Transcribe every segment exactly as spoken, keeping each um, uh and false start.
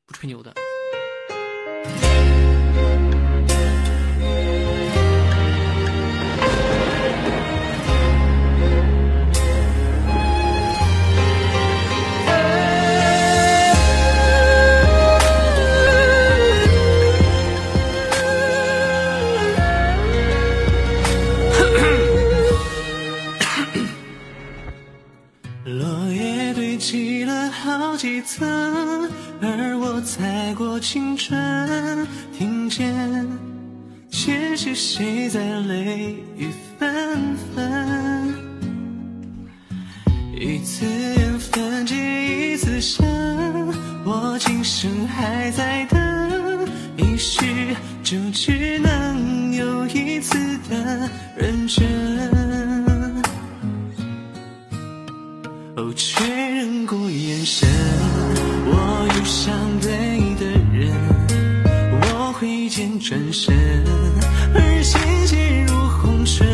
不吹牛的。 落叶堆积了好几层，而我踩过青春，听见前世谁在泪雨纷纷，一次缘分结一次生，我今生还在等，一世就只能有一次的认真。哦，确认过眼神，我遇上对的人，我挥剑转身，而鲜血如红唇，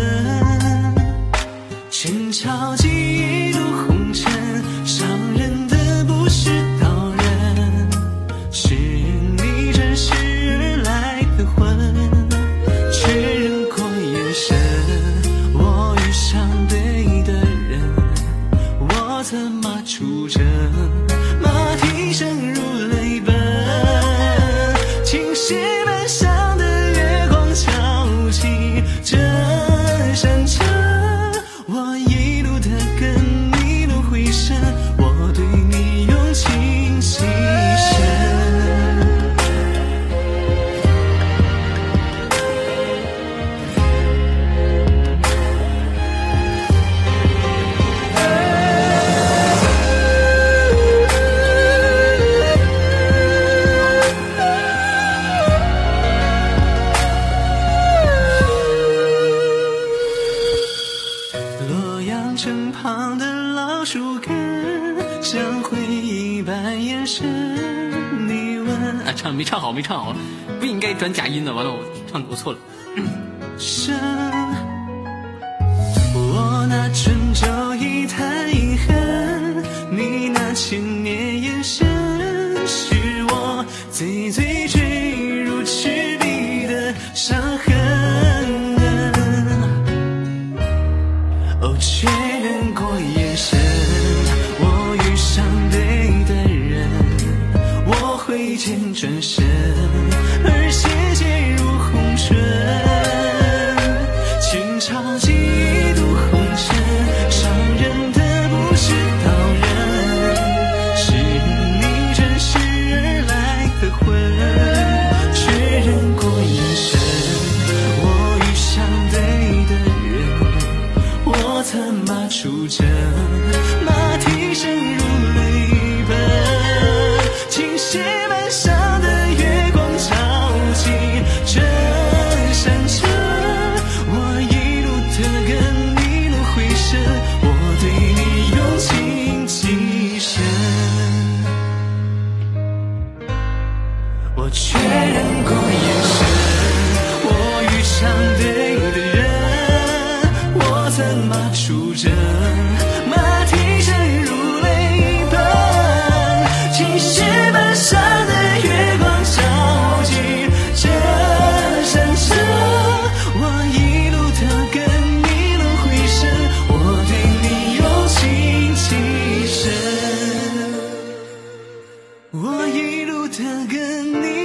前朝记忆如红尘，伤人的不是刀刃，是你转世而来的魂。确认过眼神，我遇上对的人，我策马出征，马蹄声如泪奔，青石板上的月光敲起这山城，我一路的跟一路回声，我对你用情极深。洛阳城旁的老树根，像回忆般眼神。你问啊，唱没唱好，没唱好，不应该转假音的。完了，我唱我错了。 生，我那春秋一叹遗恨，你那千年眼神，是我最最坠入赤壁的伤痕。哦，确认过眼神，我遇上对的人，我挥剑转身，而鲜血如红唇，前朝记忆渡红尘，伤人的不是刀刃，是你转世而来的魂。确认过眼神，我遇上对的人，我策马出征，马蹄声如泪奔，青石板上的月光照起这山城，我一路的跟一路回声，我对你用情极深。我确认过眼神，我遇上对的人，我策马出征，马蹄声如泪奔，青石板上的月光照起这山城，我一路的跟一路回声，我对你用情极深，我一路的跟你